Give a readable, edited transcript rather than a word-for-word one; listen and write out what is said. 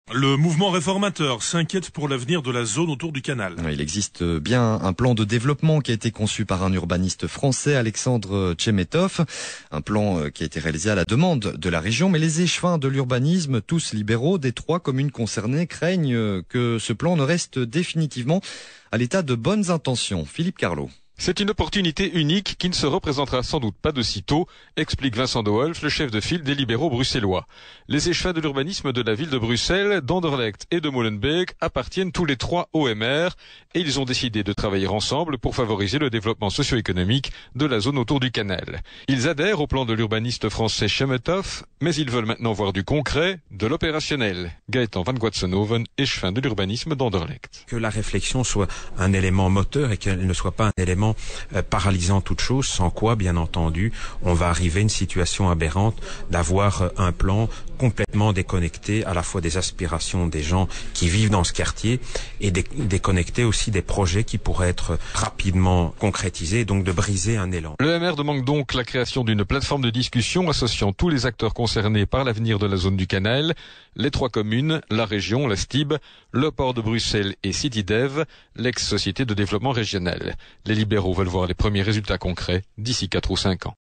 Le mouvement réformateur s'inquiète pour l'avenir de la zone autour du canal. Il existe bien un plan de développement qui a été conçu par un urbaniste français, Alexandre Tchemetov. Un plan qui a été réalisé à la demande de la région, mais les échevins de l'urbanisme, tous libéraux des 3 communes concernées, craignent que ce plan ne reste définitivement à l'état de bonnes intentions. Philippe Carlot. C'est une opportunité unique qui ne se représentera sans doute pas de sitôt, explique Vincent de Wolf, le chef de file des libéraux bruxellois. Les échevins de l'urbanisme de la ville de Bruxelles, d'Anderlecht et de Molenbeek appartiennent tous les 3 au MR et ils ont décidé de travailler ensemble pour favoriser le développement socio-économique de la zone autour du canal. Ils adhèrent au plan de l'urbaniste français Tchemetov, mais ils veulent maintenant voir du concret, de l'opérationnel. Gaëtan van Guatsenhoven, échevin de l'urbanisme d'Anderlecht. Que la réflexion soit un élément moteur et qu'elle ne soit pas un élément paralysant toute chose, sans quoi, bien entendu, on va arriver à une situation aberrante d'avoir un plan complètement déconnecté à la fois des aspirations des gens qui vivent dans ce quartier et déconnecté aussi des projets qui pourraient être rapidement concrétisés, donc de briser un élan. Le MR demande donc la création d'une plateforme de discussion associant tous les acteurs concernés par l'avenir de la zone du canal, les 3 communes, la région, la STIB, le port de Bruxelles et CityDev, l'ex-société de développement régional. Les libéraux veulent voir les premiers résultats concrets d'ici 4 ou 5 ans.